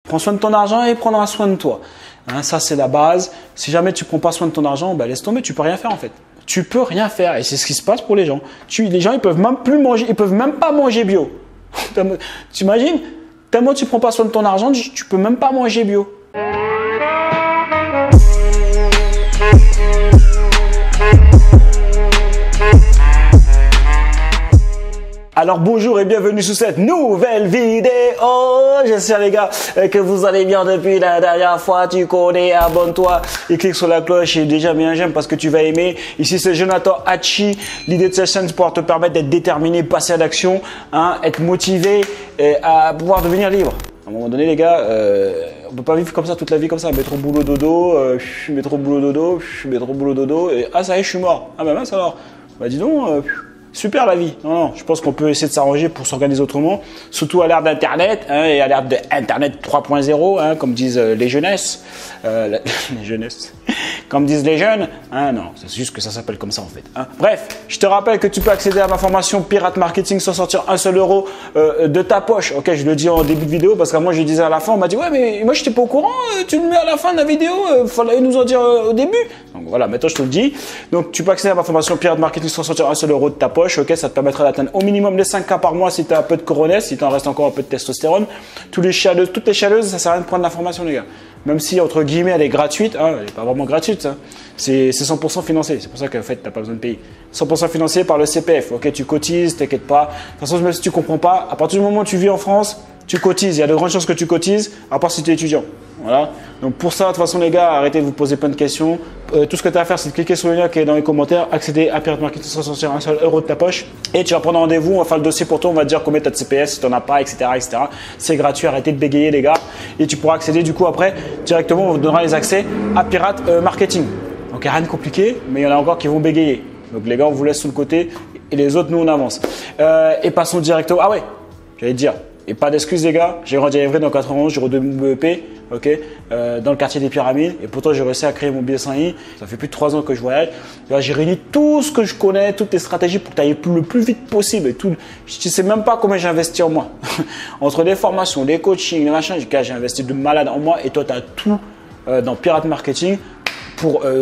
Prends soin de ton argent et prendra soin de toi. Hein, ça, c'est la base. Si jamais tu ne prends pas soin de ton argent, ben, laisse tomber, tu peux rien faire en fait. Tu peux rien faire et c'est ce qui se passe pour les gens. Les gens, ils peuvent même plus manger, ils peuvent même pas manger bio. Tu imagines? Tellement tu prends pas soin de ton argent, tu peux même pas manger bio. Alors bonjour et bienvenue sur cette nouvelle vidéo. J'espère les gars que vous allez bien depuis la dernière fois. Tu connais, abonne-toi et clique sur la cloche et déjà mets un j'aime parce que tu vas aimer. Ici c'est Jonathan Hachi. L'idée de cette chaîne c'est pouvoir te permettre d'être déterminé, passer à l'action, hein, être motivé et à pouvoir devenir libre. À un moment donné les gars, on peut pas vivre comme ça toute la vie comme ça. Métro boulot dodo, métro boulot dodo, métro boulot dodo et ah ça y est je suis mort. Ah bah mince alors. Bah dis donc. Super la vie. Non, je pense qu'on peut essayer de s'arranger pour s'organiser autrement, surtout à l'ère d'Internet hein, et à l'ère d'Internet 3.0, hein, comme disent les jeunesses. Les jeunesses. Comme disent les jeunes. Hein, non, c'est juste que ça s'appelle comme ça en fait. Hein. Bref, je te rappelle que tu peux accéder à ma formation Pirate Marketing sans sortir un seul euro de ta poche. Ok, je le dis en début de vidéo parce que moi je disais à la fin, on m'a dit ouais mais moi je n'étais pas au courant, tu le mets à la fin de la vidéo, fallait nous en dire au début. Donc voilà, maintenant je te le dis. Donc tu peux accéder à ma formation Pirate Marketing sans sortir un seul euro de ta poche. Ok, ça te permettra d'atteindre au minimum les 5K par mois si tu as un peu de coronesse, si tu en restes encore un peu de testostérone. Toutes les chialeuses, ça sert à rien de prendre l'information les gars. Même si entre guillemets elle est gratuite, hein, elle n'est pas vraiment gratuite, hein. C'est 100% financé. C'est pour ça qu'en fait tu n'as pas besoin de payer. 100% financé par le CPF. Ok, tu cotises, t'inquiète pas. De toute façon, même si tu comprends pas, à partir du moment où tu vis en France, tu cotises. Il y a de grandes chances que tu cotises, à part si tu es étudiant. Voilà. Donc pour ça, de toute façon les gars, arrêtez de vous poser plein de questions. Tout ce que tu as à faire, c'est de cliquer sur le lien qui est dans les commentaires, accéder à Pirate Marketing sans sortir un seul euro de ta poche. Et tu vas prendre rendez-vous, on va faire le dossier pour toi, on va te dire combien tu as de CPS, si tu n'en as pas, etc. etc. C'est gratuit, arrêtez de bégayer les gars. Et tu pourras accéder du coup après, directement, on vous donnera les accès à Pirate Marketing. Donc rien de compliqué, mais il y en a encore qui vont bégayer. Donc les gars, on vous laisse sur le côté et les autres, nous, on avance. Et passons directement. Ah ouais, j'allais te dire. Et pas d'excuses les gars, j'ai grandi à Évry dans 91, j'ai redoublé mon BEP, ok, dans le quartier des Pyramides. Et pourtant j'ai réussi à créer mon BS1i. Ça fait plus de 3 ans que je voyage. J'ai réuni tout ce que je connais, toutes les stratégies pour que tu ailles le plus vite possible. Et tout, je ne sais même pas combien j'ai investi en moi. Entre les formations, les coachings, les machins, j'ai investi de malade en moi. Et toi tu as tout dans Pirate Marketing. Tu ne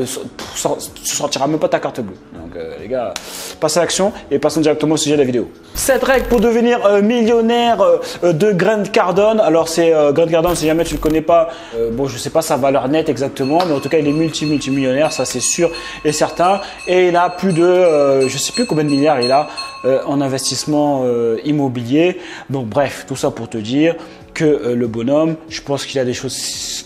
sortiras même pas ta carte bleue. Donc les gars, passez à l'action et passons directement au sujet de la vidéo. 7 règles pour devenir millionnaire de Grant Cardone. Alors c'est Grant Cardone, si jamais tu ne le connais pas, bon je ne sais pas sa valeur nette exactement, mais en tout cas il est multimillionnaire, ça c'est sûr et certain. Et il a plus de, je ne sais plus combien de milliards il a en investissement immobilier. Donc bref, tout ça pour te dire que le bonhomme, je pense qu'il a des choses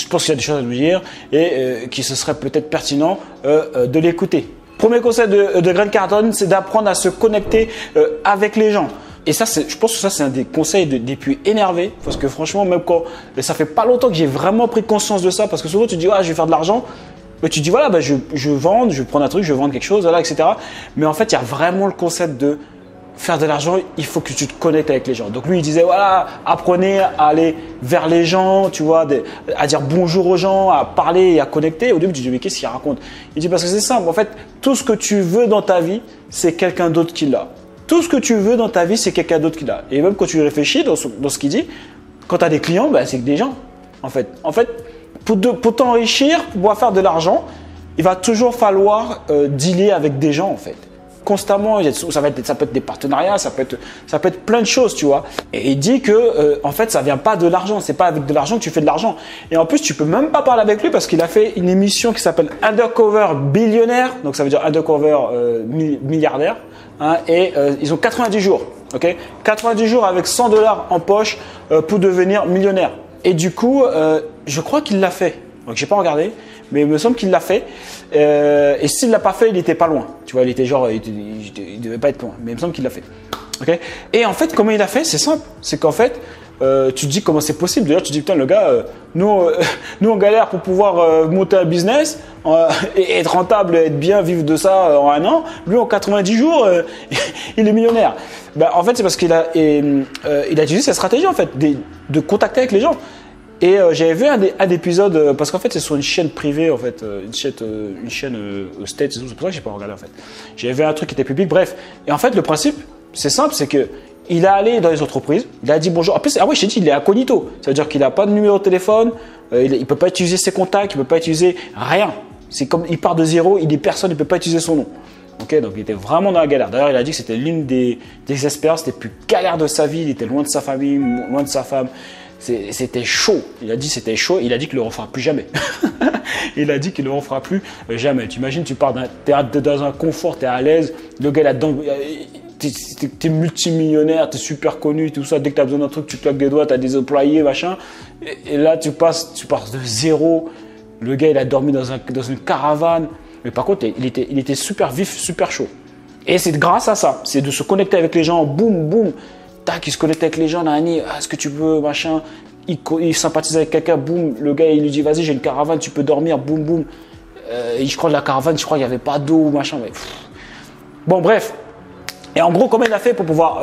à nous dire et qu'il se serait peut-être pertinent de l'écouter. Premier conseil de Grant Cardone, c'est d'apprendre à se connecter avec les gens. Et ça, je pense que ça, c'est un des conseils des plus énervés. Parce que franchement, même quand ça fait pas longtemps que j'ai vraiment pris conscience de ça, parce que souvent tu dis, ah, je vais faire de l'argent. Mais tu dis, voilà, bah, je vends, je vais prendre un truc, je vais vendre quelque chose, voilà, etc. Mais en fait, il y a vraiment le concept de faire de l'argent, il faut que tu te connectes avec les gens. Donc lui, il disait, voilà, apprenez à aller vers les gens, tu vois, à dire bonjour aux gens, à parler et à connecter. Au début, tu dis, mais qu'est-ce qu'il raconte? Il dit, parce que c'est simple. En fait, tout ce que tu veux dans ta vie, c'est quelqu'un d'autre qui l'a. Tout ce que tu veux dans ta vie, c'est quelqu'un d'autre qui l'a. Et même quand tu réfléchis dans ce qu'il dit, quand tu as des clients, bah, c'est que des gens. En fait, pour t'enrichir, pour pouvoir faire de l'argent, il va toujours falloir dealer avec des gens, en fait. Constamment, ça peut être des partenariats, ça peut être plein de choses, tu vois. Et il dit que en fait, ça vient pas de l'argent, c'est pas avec de l'argent que tu fais de l'argent. Et en plus, tu peux même pas parler avec lui parce qu'il a fait une émission qui s'appelle Undercover Billionnaire, donc ça veut dire Undercover milliardaire. Hein, et ils ont 90 jours, ok, 90 jours avec 100 $ en poche pour devenir millionnaire. Et du coup, je crois qu'il l'a fait. Donc j'ai pas regardé, mais il me semble qu'il l'a fait. Et s'il l'a pas fait, il était pas loin. Tu vois, il était genre, il devait pas être loin, mais il me semble qu'il l'a fait. Ok. Et en fait, comment il a fait? C'est simple. C'est qu'en fait, tu te dis comment c'est possible. D'ailleurs, tu te dis putain, le gars, nous on galère pour pouvoir monter un business et être rentable, être bien, vivre de ça en un an. Lui, en 90 jours, il est millionnaire. Ben, en fait, c'est parce qu'il a utilisé cette stratégie en fait, de contacter avec les gens. Et j'avais vu un épisode parce qu'en fait c'est sur une chaîne privée en fait, une chaîne aux States, c'est pour ça que j'ai pas regardé en fait. J'avais vu un truc qui était public, bref. Et en fait le principe c'est simple, c'est que il est allé dans les entreprises, il a dit bonjour. En plus, ah oui, je t'ai dit, il est incognito. Ça veut dire qu'il n'a pas de numéro de téléphone, il ne peut pas utiliser ses contacts, il ne peut pas utiliser rien. C'est comme il part de zéro, il dit personne, il ne peut pas utiliser son nom. Ok, donc il était vraiment dans la galère. D'ailleurs, il a dit que c'était l'une des expériences les plus galères de sa vie. Il était loin de sa famille, loin de sa femme. C'était chaud. Il a dit c'était chaud. Il a dit qu'il ne le refera plus jamais. Il a dit qu'il ne le refera plus jamais. Tu imagines, tu pars dans un confort, tu es à l'aise. Le gars là-dedans, tu es multimillionnaire, tu es super connu, tout ça. Dès que tu as besoin d'un truc, tu claques des doigts, tu as des employés, machin. Et là, tu pars de zéro. Le gars, il a dormi dans une caravane. Mais par contre, il était super vif, super chaud. Et c'est grâce à ça. C'est de se connecter avec les gens. Boum, boum. Tac, il se connecte avec les gens. Nani, est-ce que tu veux, machin. Il sympathise avec quelqu'un. Boum. Le gars, il lui dit, vas-y, j'ai une caravane, tu peux dormir. Boum, boum. Je crois de la caravane, je crois qu'il n'y avait pas d'eau, machin. Mais, bon, bref. Et en gros, comment il a fait pour pouvoir,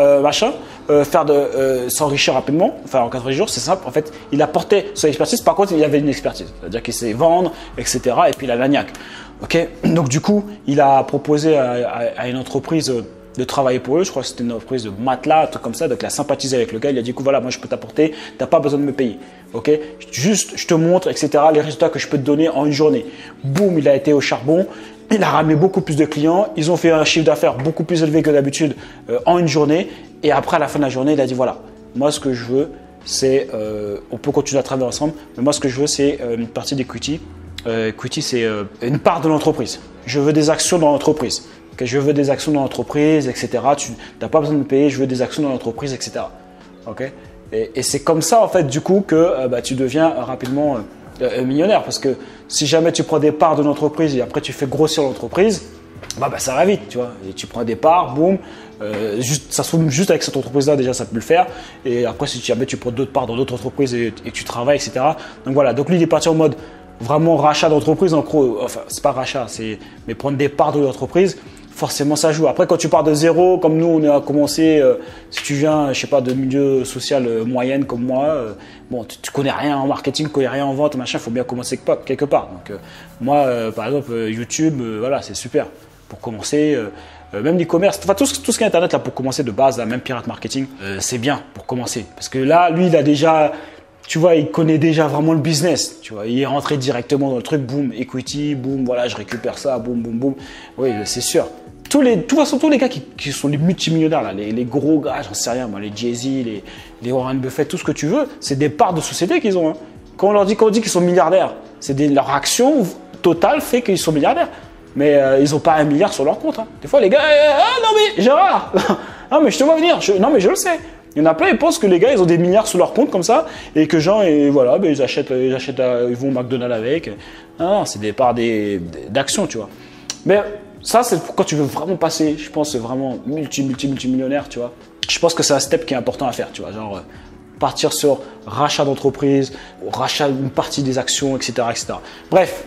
s'enrichir rapidement, enfin en 90 jours, c'est simple. En fait, il apportait son expertise. Par contre, il y avait une expertise. C'est-à-dire qu'il sait vendre, etc. Et puis, il a la niaque. Ok, donc du coup, il a proposé à une entreprise de travailler pour eux. Je crois que c'était une entreprise de matelas, un truc comme ça. Donc il a sympathisé avec le gars. Il a dit, voilà, moi je peux t'apporter, tu n'as pas besoin de me payer. Ok, juste je te montre, etc. les résultats que je peux te donner en une journée. Boum, il a été au charbon. Il a ramené beaucoup plus de clients. Ils ont fait un chiffre d'affaires beaucoup plus élevé que d'habitude en une journée. Et après, à la fin de la journée, il a dit, voilà, moi ce que je veux, c'est, on peut continuer à travailler ensemble, mais moi ce que je veux, c'est une partie d'equity. Equity, c'est une part de l'entreprise. Je veux des actions dans l'entreprise. Okay, je veux des actions dans l'entreprise, etc. Tu n'as pas besoin de me payer, je veux des actions dans l'entreprise, etc. Okay, et c'est comme ça, en fait, du coup, que tu deviens rapidement millionnaire. Parce que si jamais tu prends des parts de l'entreprise et après tu fais grossir l'entreprise, ça va vite, tu vois. Et tu prends des parts, boum. Ça se trouve juste avec cette entreprise-là, déjà, ça peut le faire. Et après, si jamais tu prends d'autres parts dans d'autres entreprises et tu travailles, etc. Donc voilà. Donc lui, il est parti en mode vraiment rachat d'entreprise, en gros, enfin, c'est pas rachat, mais prendre des parts de l'entreprise, forcément ça joue. Après, quand tu pars de zéro, comme nous, on a commencé, si tu viens, je sais pas, de milieu social moyenne comme moi, bon, tu connais rien en marketing, tu connais rien en vente, machin, il faut bien commencer quelque part. Donc, moi, par exemple, YouTube, voilà, c'est super pour commencer. Même l'e-commerce, enfin tout ce qui est internet là pour commencer de base, là, même pirate marketing, c'est bien pour commencer. Parce que là, lui, il a déjà. Tu vois, il connaît déjà vraiment le business. Tu vois, il est rentré directement dans le truc, boum, equity, boum, voilà, je récupère ça, boum, boum, boum. Oui, c'est sûr. De toute façon, tous les gars qui sont les multimillionnaires, là, les gros gars, j'en sais rien, moi, les Jay-Z, les Warren Buffett, tout ce que tu veux, c'est des parts de société qu'ils ont. Hein. Quand on dit qu'ils sont milliardaires, leur action totale fait qu'ils sont milliardaires. Mais ils n'ont pas 1 milliard sur leur compte. Hein. Des fois, les gars, non mais Gérard, non mais je te vois venir, non mais je le sais. Il y en a plein, ils pensent que les gars, ils ont des milliards sous leur compte comme ça et que genre, et voilà, ils achètent, ils vont au McDonald's avec. Non, c'est des parts d'actions, tu vois. Mais ça, c'est quand tu veux vraiment passer, je pense, vraiment multimillionnaire, tu vois. Je pense que c'est un step qui est important à faire, tu vois. Genre, partir sur rachat d'entreprise, rachat d'une partie des actions, etc. etc. Bref,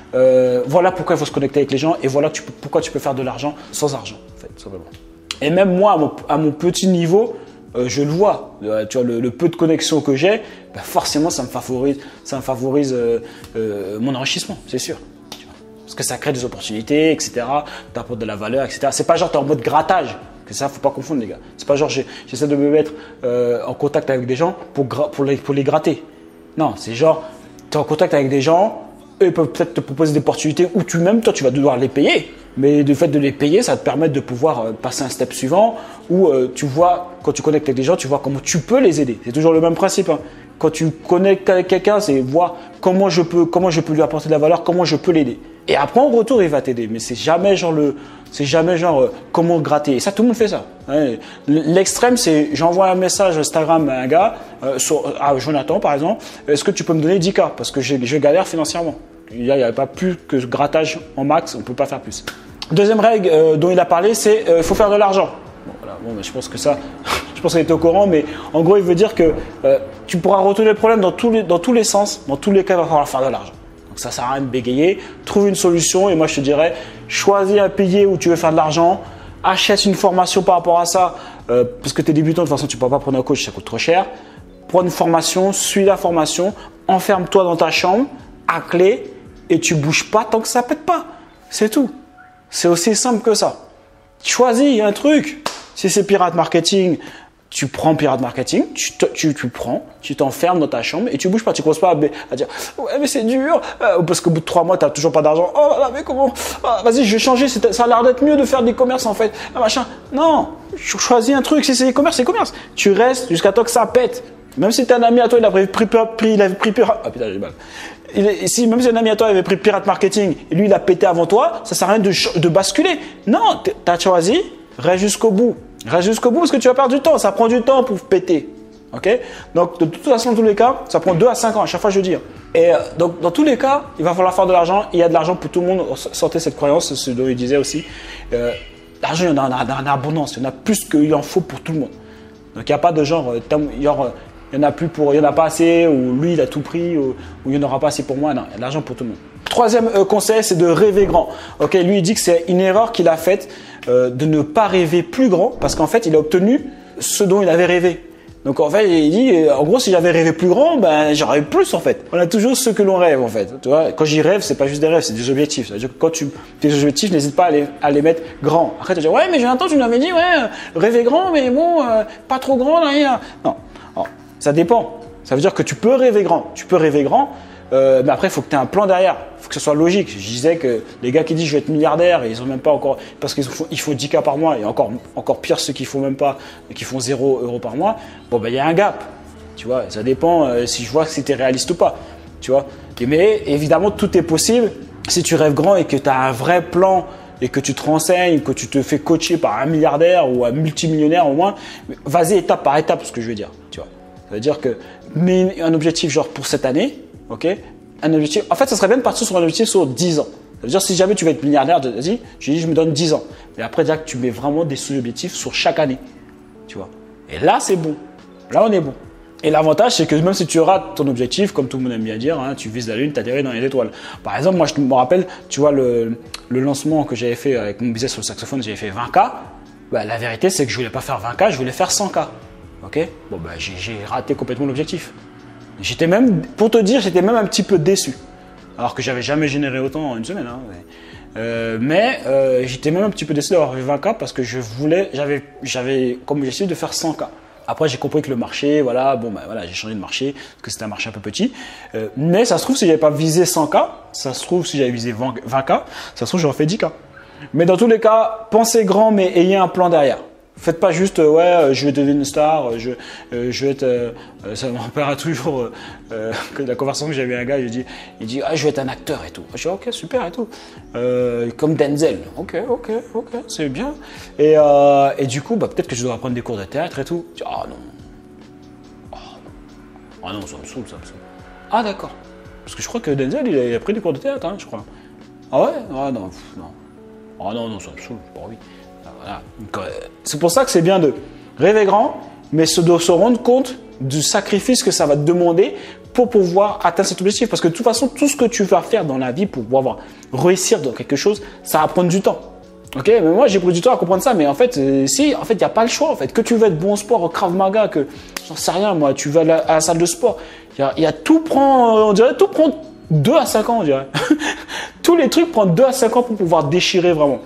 voilà pourquoi il faut se connecter avec les gens et voilà pourquoi tu peux faire de l'argent sans argent, en fait, simplement. Et même moi, à mon petit niveau, je le vois, tu vois, le peu de connexion que j'ai, forcément ça me favorise mon enrichissement, c'est sûr. Tu vois. Parce que ça crée des opportunités, etc. T'apportes de la valeur, etc. C'est pas genre t'es en mode grattage, que ça faut pas confondre les gars. C'est pas genre j'essaie de me mettre en contact avec des gens pour les gratter. Non, c'est genre t'es en contact avec des gens, eux ils peuvent peut-être te proposer des opportunités où toi tu vas devoir les payer. Mais le fait de les payer, ça te permet de pouvoir passer un step suivant où tu vois, quand tu connectes avec des gens, tu vois comment tu peux les aider. C'est toujours le même principe. Hein. Quand tu connectes avec quelqu'un, c'est voir comment je peux lui apporter de la valeur, comment je peux l'aider. Et après, en retour, il va t'aider. Mais c'est jamais genre comment gratter. Et ça, tout le monde fait ça. Hein. L'extrême, c'est j'envoie un message Instagram à un gars, à Jonathan par exemple, est-ce que tu peux me donner 10K parce que je galère financièrement. Il n'y a pas plus que grattage en max, on ne peut pas faire plus. Deuxième règle dont il a parlé, c'est il faut faire de l'argent. Bon, voilà, bon, je pense que ça, je pense qu'il était au courant, mais en gros, il veut dire que tu pourras retourner le problème dans tous les sens, dans tous les cas, il va falloir faire de l'argent. Donc ça ne sert à rien de bégayer, trouve une solution et moi je te dirais, choisis un pilier où tu veux faire de l'argent, achète une formation par rapport à ça, parce que tu es débutant, de toute façon tu ne pourras pas prendre un coach, ça coûte trop cher. Prends une formation, suis la formation, enferme-toi dans ta chambre, à clé, et tu bouges pas tant que ça pète pas. C'est tout. C'est aussi simple que ça. Choisis un truc. Si c'est pirate marketing, tu prends Pirate Marketing, tu t'enfermes dans ta chambre et tu bouges pas. Tu commences pas à dire ouais mais c'est dur parce qu'au bout de 3 mois t'as toujours pas d'argent. Oh là là mais comment vas-y je vais changer. Ça a l'air d'être mieux de faire des commerces en fait. Machin. Non, choisis un truc. Si c'est e-commerce, c'est e-commerce. Tu restes jusqu'à temps que ça pète. Même si t'es un ami à toi, il avait pris Pirate. Ah putain j'ai mal. Même si un ami à toi avait pris Pirate Marketing et lui il a pété avant toi, ça sert à rien de basculer. Non, t'as choisi, reste jusqu'au bout. Reste jusqu'au bout parce que tu vas perdre du temps. Ça prend du temps pour péter. Ok? Donc, de toute façon, dans tous les cas, ça prend 2 à 5 ans. À chaque fois, je dis. Et donc, dans tous les cas, il va falloir faire de l'argent. Il y a de l'argent pour tout le monde. Sortez cette croyance, c'est ce dont il disait aussi. L'argent, il y en a en abondance. Il y en a plus qu'il en faut pour tout le monde. Donc, il n'y a pas de genre, il y en a plus pour, il y en a pas assez, ou lui, il a tout pris, ou il n'y en aura pas assez pour moi. Non, il y a de l'argent pour tout le monde. Troisième conseil, c'est de rêver grand. Ok, lui, il dit que c'est une erreur qu'il a faite de ne pas rêver plus grand parce qu'en fait, il a obtenu ce dont il avait rêvé. Donc en fait, il dit, en gros, si j'avais rêvé plus grand, ben j'aurais plus en fait. On a toujours ce que l'on rêve en fait. Tu vois, quand j'y rêve, c'est pas juste des rêves, c'est des objectifs. C'est-à-dire que quand tes objectifs, n'hésite pas à les mettre grands. Après, tu vas dire, ouais, mais j'ai un temps, tu m'avais dit, ouais, rêver grand, mais bon, pas trop grand, là. Non, alors, ça dépend. Ça veut dire que tu peux rêver grand. Tu peux rêver grand. Mais après, il faut que tu aies un plan derrière. Il faut que ce soit logique. Je disais que les gars qui disent je vais être milliardaire, ils ont même pas encore, parce qu'il faut 10K par mois et encore pire ceux qui font même pas, qui font 0 € par mois. Bon, ben, il y a un gap. Tu vois, ça dépend si je vois que c'était réaliste ou pas. Tu vois. Mais évidemment, tout est possible si tu rêves grand et que tu as un vrai plan et que tu te renseignes, que tu te fais coacher par un milliardaire ou un multimillionnaire au moins. Vas-y étape par étape, ce que je veux dire. Tu vois. Ça veut dire que mets un objectif genre pour cette année. Ok, un objectif. En fait, ça serait bien de partir sur un objectif sur 10 ans. Ça veut dire si jamais tu veux être milliardaire, vas-y, je me donne 10 ans. Mais après, déjà que tu mets vraiment des sous-objectifs sur chaque année. Tu vois. Et là, c'est bon. Là, on est bon. Et l'avantage, c'est que même si tu rates ton objectif, comme tout le monde aime bien dire, hein, tu vises la lune, tu atterris dans les étoiles. Par exemple, moi, je me rappelle, tu vois, le lancement que j'avais fait avec mon business sur le saxophone, j'avais fait 20K. Bah, la vérité, c'est que je voulais pas faire 20K, je voulais faire 100K. Ok. Bon, bah, j'ai raté complètement l'objectif. J'étais même, pour te dire, j'étais même un petit peu déçu. Alors que j'avais jamais généré autant en une semaine. Hein, mais j'étais même un petit peu déçu d'avoir fait 20K parce que j'avais comme objectif de faire 100K. Après, j'ai compris que le marché, voilà, bon, bah, voilà, j'ai changé de marché parce que c'était un marché un peu petit. Mais ça se trouve, si j'avais pas visé 100K, ça se trouve, si j'avais visé 20K, ça se trouve, j'aurais fait 10K. Mais dans tous les cas, pensez grand, mais ayez un plan derrière. Faites pas juste ouais je vais devenir une star, je vais être ça me rappellera toujours la conversation que j'avais avec un gars, il dit ah, je vais être un acteur et tout. Je dis ok super et tout. Comme Denzel. Ok c'est bien. Et du coup bah peut-être que je dois apprendre des cours de théâtre et tout. Je dis ah non. Ah non, ça me saoule. Ah d'accord. Parce que je crois que Denzel il a pris des cours de théâtre hein, je crois. Ah ouais? Ah non. Ah non, ça me saoule, j'ai pas envie. Voilà. C'est pour ça que c'est bien de rêver grand, mais de se rendre compte du sacrifice que ça va te demander pour pouvoir atteindre cet objectif. Parce que de toute façon, tout ce que tu vas faire dans la vie pour pouvoir réussir dans quelque chose, ça va prendre du temps. Ok, mais moi j'ai pris du temps à comprendre ça, mais en fait, il n'y a pas le choix. En fait, que tu veux être bon au sport, au Krav Maga, que j'en sais rien, moi, tu vas à la salle de sport, il y a tout prend, on dirait tout prend 2 à 5 ans, on dirait. Tous les trucs prennent 2 à 5 ans pour pouvoir déchirer vraiment.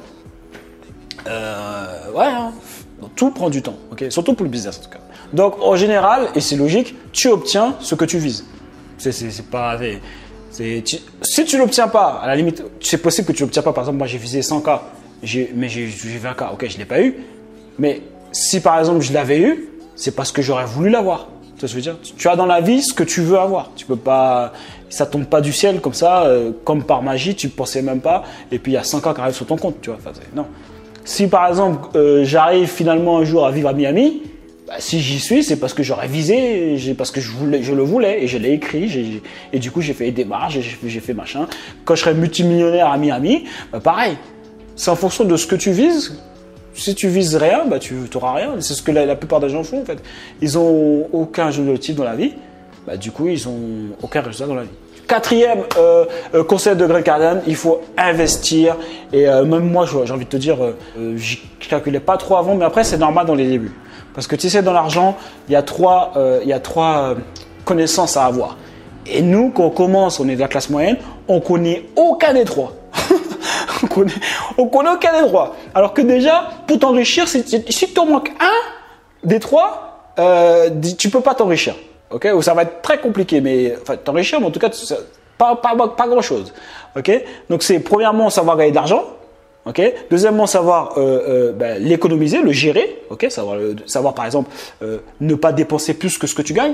Ouais, hein. Tout prend du temps, ok, surtout pour le business en tout cas. Donc en général, et c'est logique, tu obtiens ce que tu vises. C'est pas, si tu l'obtiens pas, à la limite, c'est possible que tu l'obtiens pas. Par exemple, moi j'ai visé 100K, mais j'ai 20K, ok, je l'ai pas eu. Mais si par exemple je l'avais eu, c'est parce que j'aurais voulu l'avoir. Tu vois ce que je veux dire? Tu as dans la vie ce que tu veux avoir. Tu peux pas, ça tombe pas du ciel comme ça, comme par magie, tu pensais même pas. Et puis il y a 100K qui arrivent sur ton compte, tu vois. Enfin, non. Si par exemple j'arrive finalement un jour à vivre à Miami, bah, si j'y suis, c'est parce que j'aurais visé, parce que je le voulais et je l'ai écrit. Et du coup j'ai fait des démarches, j'ai fait machin. Quand je serai multimillionnaire à Miami, bah, pareil. C'est en fonction de ce que tu vises. Si tu vises rien, bah, tu n'auras rien. C'est ce que la plupart des gens font en fait. Ils n'ont aucun objectif dans la vie. Bah, du coup, ils n'ont aucun résultat dans la vie. Quatrième conseil de Grant Cardone, il faut investir. Et même moi, j'ai envie de te dire, je ne calculais pas trop avant, mais après, c'est normal dans les débuts. Parce que tu sais, dans l'argent, il y a trois connaissances à avoir. Et nous, quand on commence, on est de la classe moyenne, on connaît aucun des trois. on connaît aucun des trois. Alors que déjà, pour t'enrichir, si tu en manques un des trois, tu peux pas t'enrichir. Ok, ou ça va être très compliqué, mais enfin t'enrichir, mais en tout cas pas grand chose. Ok, donc c'est premièrement savoir gagner de l'argent. Ok, deuxièmement savoir l'économiser, le gérer. Ok, savoir par exemple ne pas dépenser plus que ce que tu gagnes.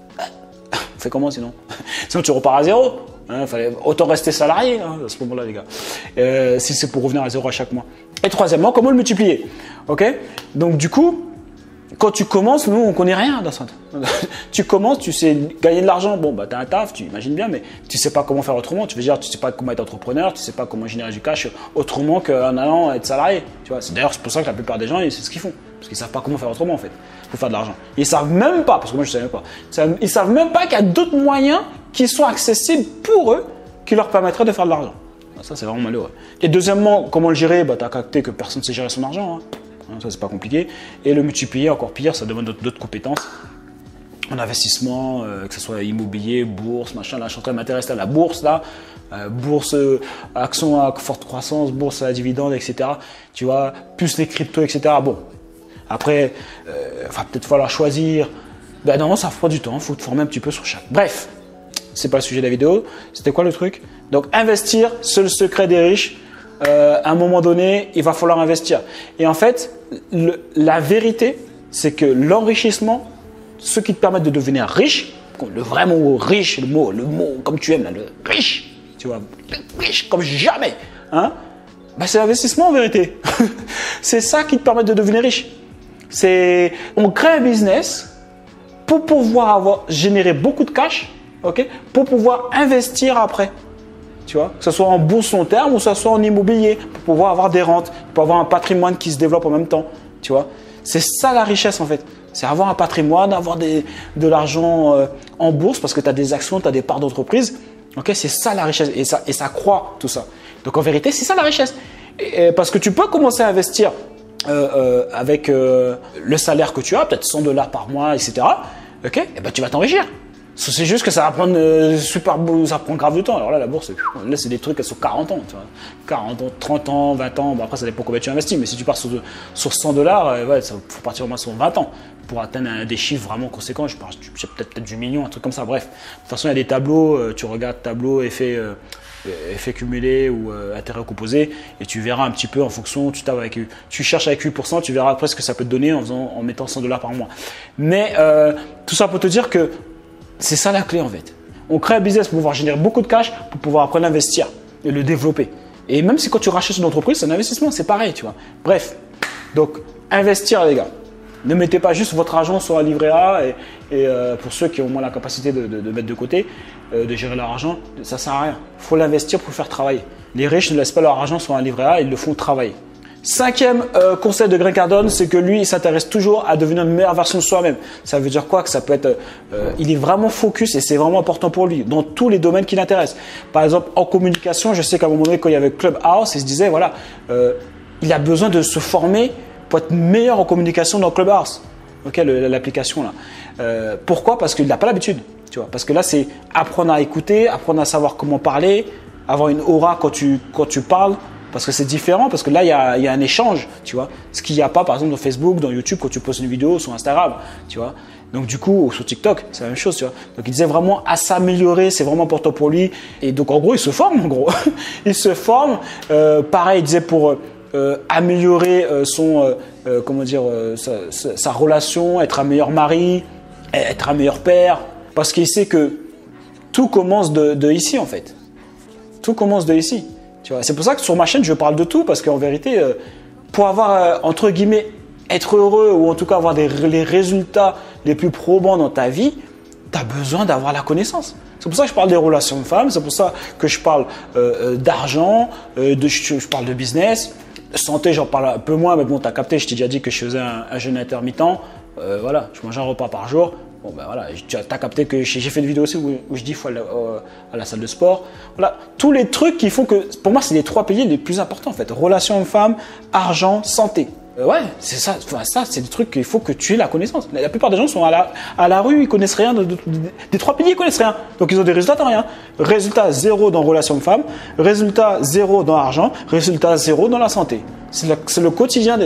On fait comment sinon? Sinon tu repars à zéro. Hein, autant rester salarié hein, à ce moment-là, les gars. Si c'est pour revenir à zéro à chaque mois. Et troisièmement, comment le multiplier? Ok, donc du coup. Quand tu commences, nous, on connaît rien dans ça. Tu commences, tu sais gagner de l'argent. Bon, bah, tu as un taf, tu imagines bien, mais tu sais pas comment faire autrement. Tu veux dire, tu sais pas comment être entrepreneur, tu sais pas comment générer du cash autrement qu'en allant être salarié. Tu vois, c'est pour ça que la plupart des gens, c'est ce qu'ils font. Parce qu'ils savent pas comment faire autrement, en fait, pour faire de l'argent. Ils savent même pas, parce que moi, je savais pas. Ils savent même pas qu'il y a d'autres moyens qui sont accessibles pour eux, qui leur permettraient de faire de l'argent. Ça, c'est vraiment malheureux. Et deuxièmement, comment le gérer? Bah, tu as capté que personne ne sait gérer son argent. Hein. Ça, c'est pas compliqué. Et le multiplier, encore pire, ça demande d'autres compétences. En investissement, que ce soit immobilier, bourse, machin. Là, je suis en train de m'intéresser à la bourse, là. Bourse, actions à forte croissance, bourse à dividende, etc. Tu vois, plus les cryptos, etc. Bon, après, va peut-être falloir choisir. Ben non, ça prend du temps. Il faut te former un petit peu sur chaque. Bref, c'est pas le sujet de la vidéo. C'était quoi le truc? Donc, investir, c'est le secret des riches. À un moment donné, il va falloir investir. Et en fait, la vérité, c'est que l'enrichissement, ce qui te permet de devenir riche, le vrai mot riche, le mot comme tu aimes, là, le riche, tu vois, riche comme jamais, hein, bah c'est l'investissement en vérité. C'est ça qui te permet de devenir riche. On crée un business pour pouvoir générer beaucoup de cash, ok, pour pouvoir investir après. Tu vois, que ce soit en bourse long terme ou que ce soit en immobilier, pour pouvoir avoir des rentes, pour avoir un patrimoine qui se développe en même temps. Tu vois, c'est ça la richesse en fait. C'est avoir un patrimoine, avoir de l'argent en bourse parce que tu as des actions, tu as des parts d'entreprise. Okay, c'est ça la richesse et ça croît tout ça. Donc en vérité, c'est ça la richesse. Parce que tu peux commencer à investir avec le salaire que tu as, peut-être $100 par mois, etc. Okay, et ben, tu vas t'enrichir. C'est juste que ça va prendre ça prend grave de temps. Alors là, la bourse, là, c'est des trucs qui sont 40 ans. Tu vois. 40 ans, 30 ans, 20 ans. Bon, après, ça dépend combien tu investis. Mais si tu pars sur $100, ouais, ça faut partir au moins sur 20 ans pour atteindre des chiffres vraiment conséquents. Je parle peut-être du million, un truc comme ça. Bref, de toute façon, il y a des tableaux. Tu regardes tableau, effet cumulé ou intérêt composé et tu verras un petit peu en fonction. Tu cherches avec 8%, tu verras après ce que ça peut te donner en mettant $100 par mois. Mais tout ça pour te dire que c'est ça la clé en fait. On crée un business pour pouvoir générer beaucoup de cash, pour pouvoir après l'investir et le développer. Et même si quand tu rachètes une entreprise, c'est un investissement, c'est pareil, tu vois. Bref, donc investir les gars. Ne mettez pas juste votre argent sur un livret A et pour ceux qui ont moins la capacité de mettre de côté, de gérer leur argent, ça ne sert à rien. Il faut l'investir pour le faire travailler. Les riches ne laissent pas leur argent sur un livret A, ils le font travailler. Cinquième conseil de Grant Cardone, c'est que lui, il s'intéresse toujours à devenir une meilleure version de soi-même. Ça veut dire quoi? Que ça peut être, il est vraiment focus et c'est vraiment important pour lui dans tous les domaines qui l'intéressent. Par exemple, en communication, je sais qu'à un moment donné, quand il y avait Clubhouse, il se disait, voilà, il a besoin de se former pour être meilleur en communication dans Clubhouse. Ok, l'application là. Pourquoi? Parce qu'il n'a pas l'habitude. Tu vois, parce que là, c'est apprendre à écouter, apprendre à savoir comment parler, avoir une aura quand tu parles. Parce que c'est différent, parce que là, il y a un échange, tu vois. Ce qu'il n'y a pas, par exemple, dans Facebook, dans YouTube, quand tu postes une vidéo, sur Instagram, tu vois. Donc, du coup, ou sur TikTok, c'est la même chose, tu vois. Donc, il disait vraiment à s'améliorer, c'est vraiment important pour lui. Et donc, en gros, il se forme, en gros. Il se forme. Pareil, il disait pour améliorer sa relation, être un meilleur mari, être un meilleur père. Parce qu'il sait que tout commence de ici, en fait. Tout commence de ici. C'est pour ça que sur ma chaîne, je parle de tout parce qu'en vérité, pour avoir, entre guillemets, être heureux ou en tout cas avoir les résultats les plus probants dans ta vie, tu as besoin d'avoir la connaissance. C'est pour ça que je parle des relations de femmes, c'est pour ça que je parle d'argent, je parle de business. Santé, j'en parle un peu moins, mais bon, tu as capté, je t'ai déjà dit que je faisais un jeûne intermittent. Voilà, je mange un repas par jour. Bon, ben voilà, tu as capté que j'ai fait une vidéo aussi où je dis qu'il faut aller à la salle de sport. Voilà, tous les trucs qui font que, pour moi, c'est les 3 piliers les plus importants en fait. Relations hommes-femmes, argent, santé. Ouais, c'est ça. Enfin, ça, c'est des trucs qu'il faut que tu aies la connaissance. La plupart des gens sont à la rue, ils connaissent rien. Des 3 piliers, ils connaissent rien. Donc, ils ont des résultats dans rien. Résultat 0 dans relations hommes-femmes, résultat 0 dans argent, résultat 0 dans la santé. C'est le quotidien des gens.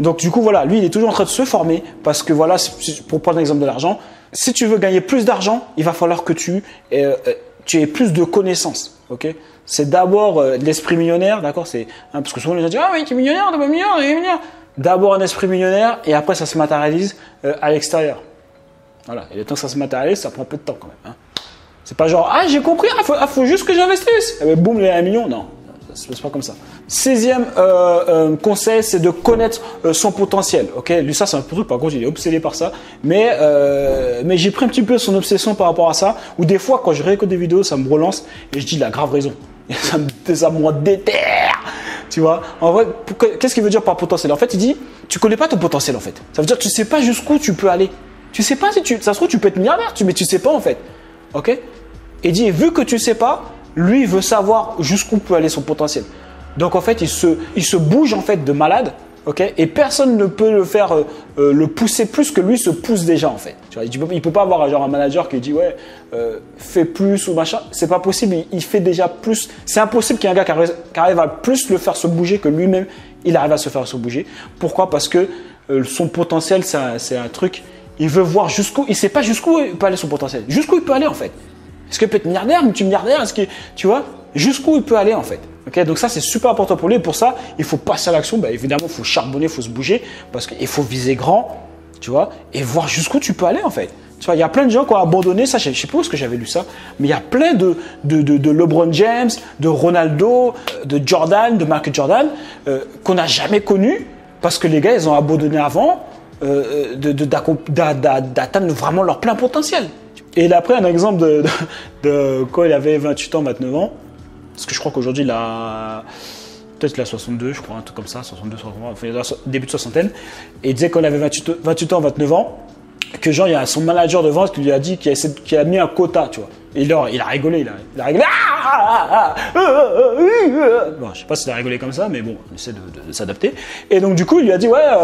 Donc du coup, voilà, lui, il est toujours en train de se former parce que voilà, pour prendre l'exemple de l'argent, si tu veux gagner plus d'argent, il va falloir que tu aies plus de connaissances, ok? C'est d'abord l'esprit millionnaire, d'accord? Parce que souvent les gens disent ah oui, tu es millionnaire, tu es millionnaire, tu es millionnaire. D'abord un esprit millionnaire et après ça se matérialise à l'extérieur. Voilà. Et le temps que ça se matérialise, ça prend peu de temps quand même. Hein. C'est pas genre ah j'ai compris, faut juste que j'investisse. Et boum, il y a 1 million. Non, ça se passe pas comme ça. 16e conseil, c'est de connaître son potentiel. Ok, lui ça c'est un truc. Par contre, il est obsédé par ça. Mais j'ai pris un petit peu son obsession par rapport à ça. Ou des fois, quand je réécoute des vidéos, ça me relance et je dis il a grave raison. Et ça me déterre. Tu vois, en vrai, qu'est-ce qu'il veut dire par potentiel? En fait, il dit, tu connais pas ton potentiel en fait. Ça veut dire que tu sais pas jusqu'où tu peux aller. Tu sais pas si ça se trouve tu peux être milliardaire, mais tu sais pas en fait. Ok? Et il dit, vu que tu sais pas, lui il veut savoir jusqu'où peut aller son potentiel. Donc en fait, il se bouge en fait de malade. Okay, et personne ne peut le faire le pousser plus que lui se pousse déjà en fait. Tu vois, il peut pas avoir genre un manager qui dit ouais fais plus ou machin. C'est pas possible. Il fait déjà plus. C'est impossible qu'il y ait un gars qui arrive à plus le faire se bouger que lui-même. Il arrive à se faire se bouger. Pourquoi? Parce que son potentiel c'est un truc. Il veut voir jusqu'où. Il sait pas jusqu'où il peut aller son potentiel. Jusqu'où il peut aller en fait. Est-ce qu'il peut être milliardaire, multimilliardaire? Est-ce que tu vois jusqu'où il peut aller en fait. Okay, donc ça c'est super important pour lui. Et pour ça, il faut passer à l'action. Évidemment, il faut charbonner, il faut se bouger parce qu'il faut viser grand, tu vois, et voir jusqu'où tu peux aller en fait. Tu vois, il y a plein de gens qui ont abandonné ça. Je sais pas où est-ce que j'avais lu ça, mais il y a plein de LeBron James, de Ronaldo, de Jordan, de Michael Jordan qu'on n'a jamais connu parce que les gars ils ont abandonné avant d'atteindre vraiment leur plein potentiel. Et il a pris un exemple de quand il avait 28 ans, 29 ans. Parce que je crois qu'aujourd'hui, il a peut-être 62, je crois, un truc comme ça, 62, 63, enfin, début de soixantaine. Et il disait qu'on avait 28 ans, 29 ans, que genre, il y a son manager de vente qui lui a dit qu'il a mis un quota, tu vois. Et il a rigolé, il a rigolé. Bon, je sais pas s'il a rigolé comme ça, mais bon, on essaie de s'adapter. Et donc, du coup, il lui a dit, ouais,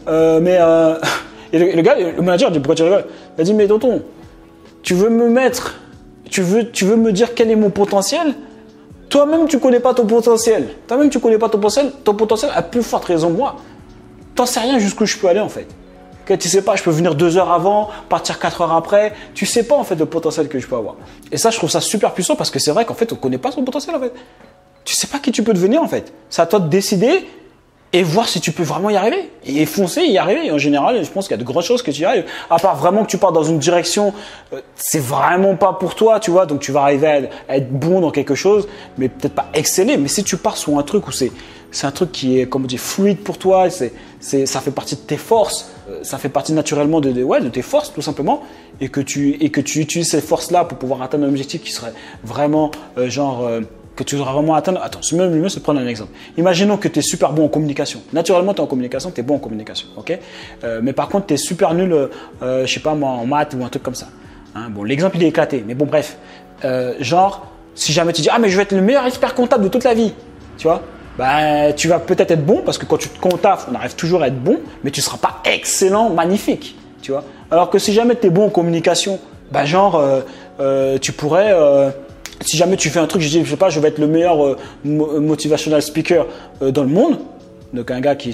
et le gars, le manager, il dit, pourquoi tu rigoles? Il a dit, mais tonton, tu veux me me dire quel est mon potentiel? Toi-même, tu connais pas ton potentiel. Toi-même, tu connais pas ton potentiel. Ton potentiel a plus forte raison que moi. T'en sais rien jusqu'où je peux aller en fait. Okay, tu sais pas, je peux venir 2 heures avant, partir 4 heures après. Tu sais pas en fait le potentiel que je peux avoir. Et ça, je trouve ça super puissant parce que c'est vrai qu'en fait, on connaît pas son potentiel en fait. Tu sais pas qui tu peux devenir en fait. C'est à toi de décider et voir si tu peux vraiment y arriver. Et foncer, y arriver. Et en général, je pense qu'il y a de grandes choses que tu y arrives. À part vraiment que tu pars dans une direction, c'est vraiment pas pour toi, tu vois. Donc tu vas arriver à être bon dans quelque chose, mais peut-être pas exceller. Mais si tu pars sur un truc où c'est un truc qui est, comme on dit, fluide pour toi, ça fait partie de tes forces, ça fait partie naturellement de tes forces tout simplement, et que tu utilises ces forces-là pour pouvoir atteindre un objectif qui serait vraiment que tu voudras vraiment atteindre. Attends, c'est même mieux de prendre un exemple. Imaginons que tu es super bon en communication. Naturellement, tu es en communication, tu es bon en communication. Okay, mais par contre, tu es super nul, je sais pas moi, en maths ou un truc comme ça. Hein, bon, l'exemple, il est éclaté. Mais bon, bref. Si jamais tu dis, ah, mais je vais être le meilleur expert comptable de toute la vie. Tu vois, tu vas peut-être être bon parce que quand tu te comptables, on arrive toujours à être bon, mais tu ne seras pas excellent, magnifique. Tu vois, alors que si jamais tu es bon en communication, tu pourrais. Si jamais tu fais un truc, je sais pas, je vais être le meilleur motivational speaker dans le monde. Donc un gars qui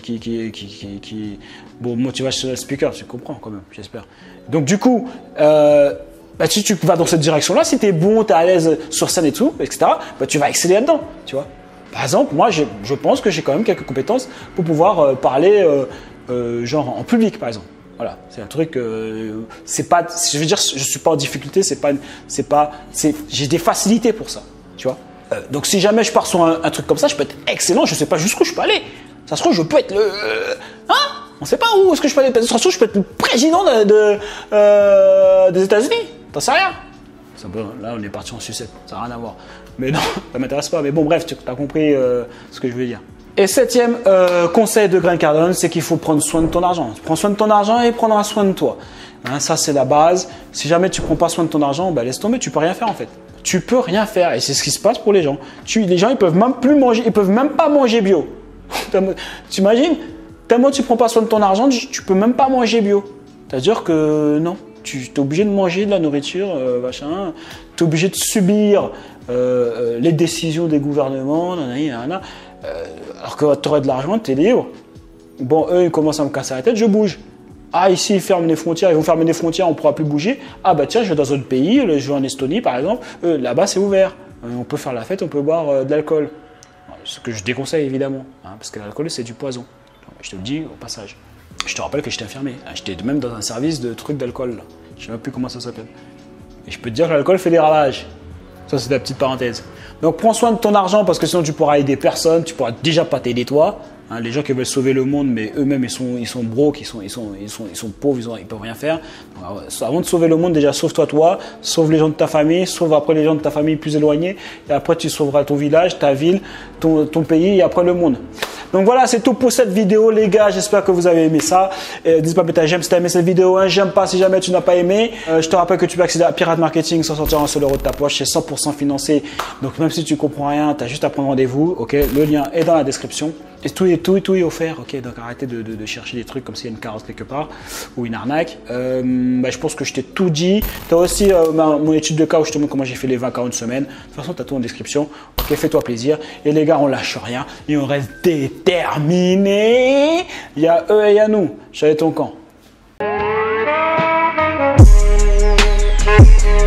bon, motivational speaker, tu comprends quand même, j'espère. Donc du coup, si tu vas dans cette direction-là, si tu es bon, tu es à l'aise sur scène et tout, etc., tu vas exceller là-dedans, tu vois. Par exemple, moi, je pense que j'ai quand même quelques compétences pour pouvoir parler en public, par exemple. Voilà, c'est un truc. C'est pas. Je veux dire, je suis pas en difficulté. J'ai des facilités pour ça. Tu vois. Donc, si jamais je pars sur un truc comme ça, je peux être excellent. Je sais pas jusqu'où je peux aller. Ça se trouve, je peux être le. On sait pas où est-ce que je peux aller. Ça se trouve, je peux être le président des États-Unis. T'en sais rien. Là, on est parti en sucette. Ça n'a rien à voir. Mais non, ça m'intéresse pas. Mais bon, bref, tu as compris ce que je veux dire. Et 7e conseil de Grant Cardone, c'est qu'il faut prendre soin de ton argent. Prends soin de ton argent et prendras soin de toi. Hein, ça, c'est la base. Si jamais tu ne prends pas soin de ton argent, laisse tomber, tu peux rien faire en fait. Tu peux rien faire et c'est ce qui se passe pour les gens. Les gens, ils peuvent même plus manger, ils peuvent même pas manger bio. Tu imagines? Tellement tu prends pas soin de ton argent, tu peux même pas manger bio. C'est-à-dire que non, tu es obligé de manger de la nourriture, machin. Tu es obligé de subir les décisions des gouvernements, alors que tu aurais de l'argent, tu es libre. Bon, eux, ils commencent à me casser la tête, je bouge. Ah, ici, ils ferment les frontières, ils vont fermer les frontières, on ne pourra plus bouger. Ah, bah tiens, je vais dans un autre pays, je vais en Estonie, par exemple. Là-bas, c'est ouvert. On peut faire la fête, on peut boire de l'alcool. Ce que je déconseille, évidemment, hein, parce que l'alcool, c'est du poison. Je te le dis au passage. Je te rappelle que j'étais infirmier. Hein, j'étais même dans un service de trucs d'alcool. Je ne sais même plus comment ça s'appelle. Et je peux te dire que l'alcool fait des ravages. Ça, c'est la petite parenthèse. Donc, prends soin de ton argent parce que sinon, tu pourras aider personne. Tu pourras déjà pas t'aider toi. Hein, les gens qui veulent sauver le monde, mais eux-mêmes, ils sont broke, ils sont pauvres, ils peuvent rien faire. Donc, avant de sauver le monde, déjà, sauve-toi toi, sauve les gens de ta famille, sauve après les gens de ta famille plus éloignés. Et après, tu sauveras ton village, ta ville, ton pays et après le monde. Donc voilà, c'est tout pour cette vidéo, les gars. J'espère que vous avez aimé ça. N'hésite pas à mettre un j'aime si tu as aimé cette vidéo, un j'aime pas si jamais tu n'as pas aimé. Je te rappelle que tu peux accéder à Pirate Marketing sans sortir un seul euro de ta poche. C'est 100% financé. Donc même si tu comprends rien, tu as juste à prendre rendez-vous. Ok, le lien est dans la description. Et tout est offert. Ok, donc arrêtez de chercher des trucs comme s'il y a une carotte quelque part ou une arnaque. Je pense que je t'ai tout dit. Tu as aussi mon étude de cas où je te montre comment j'ai fait les 20 cas en une semaine. De toute façon, tu as tout en description. Ok, fais-toi plaisir. Et les gars, on lâche rien et on reste déterminés. Il y a eux et il y a nous. J'avais ton camp.